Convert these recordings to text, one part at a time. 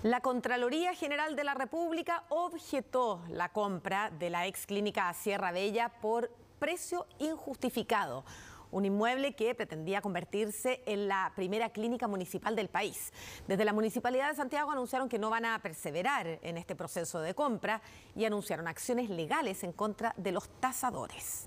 La Contraloría General de la República objetó la compra de la ex clínica Sierra Bella por precio injustificado, un inmueble que pretendía convertirse en la primera clínica municipal del país. Desde la Municipalidad de Santiago anunciaron que no van a perseverar en este proceso de compra y anunciaron acciones legales en contra de los tasadores.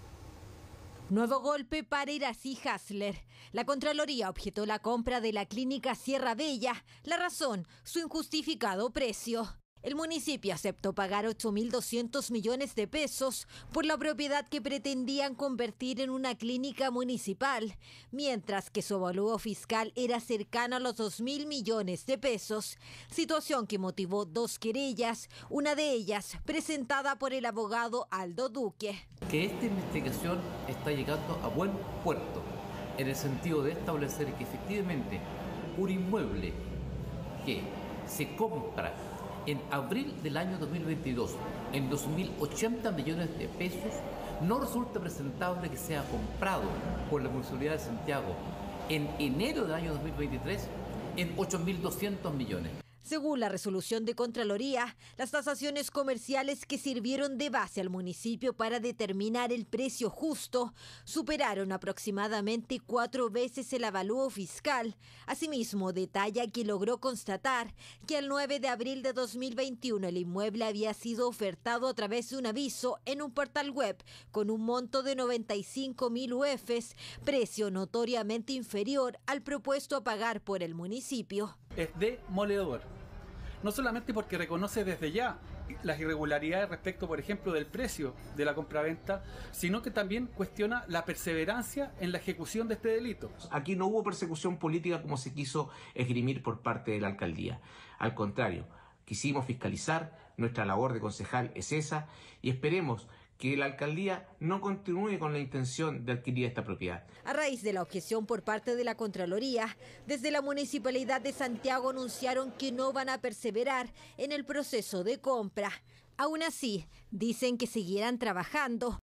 Nuevo golpe para Iracy Hasler. La Contraloría objetó la compra de la clínica Sierra Bella. La razón, su injustificado precio. El municipio aceptó pagar 8.200 millones de pesos por la propiedad que pretendían convertir en una clínica municipal, mientras que su avalúo fiscal era cercano a los 2.000 millones de pesos, situación que motivó dos querellas, una de ellas presentada por el abogado Aldo Duque. Que esta investigación está llegando a buen puerto, en el sentido de establecer que efectivamente un inmueble que se compra en abril del año 2022 en 2.080 millones de pesos no resulta presentable que sea comprado por la Municipalidad de Santiago en enero del año 2023 en 8.200 millones. Según la resolución de Contraloría, las tasaciones comerciales que sirvieron de base al municipio para determinar el precio justo superaron aproximadamente 4 veces el avalúo fiscal. Asimismo, detalla que logró constatar que el 9 de abril de 2021 el inmueble había sido ofertado a través de un aviso en un portal web con un monto de 95.000 UFs, precio notoriamente inferior al propuesto a pagar por el municipio. Es demoledor, no solamente porque reconoce desde ya las irregularidades respecto, por ejemplo, del precio de la compraventa, sino que también cuestiona la perseverancia en la ejecución de este delito. Aquí no hubo persecución política como se quiso esgrimir por parte de la alcaldía. Al contrario, quisimos fiscalizar, nuestra labor de concejal es esa, y esperemos que la alcaldía no continúe con la intención de adquirir esta propiedad. A raíz de la objeción por parte de la Contraloría, desde la Municipalidad de Santiago anunciaron que no van a perseverar en el proceso de compra. Aún así, dicen que seguirán trabajando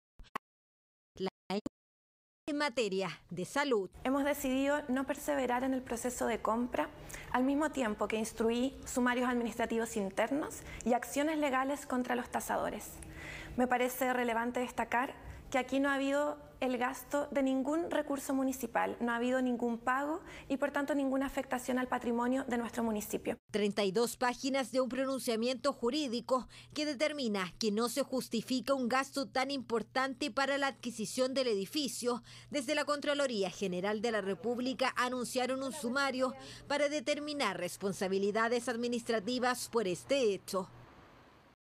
en materia de salud. Hemos decidido no perseverar en el proceso de compra, al mismo tiempo que instruí sumarios administrativos internos y acciones legales contra los tasadores. Me parece relevante destacar que aquí no ha habido el gasto de ningún recurso municipal, no ha habido ningún pago y por tanto ninguna afectación al patrimonio de nuestro municipio. 32 páginas de un pronunciamiento jurídico que determina que no se justifica un gasto tan importante para la adquisición del edificio. Desde la Contraloría General de la República anunciaron un sumario para determinar responsabilidades administrativas por este hecho.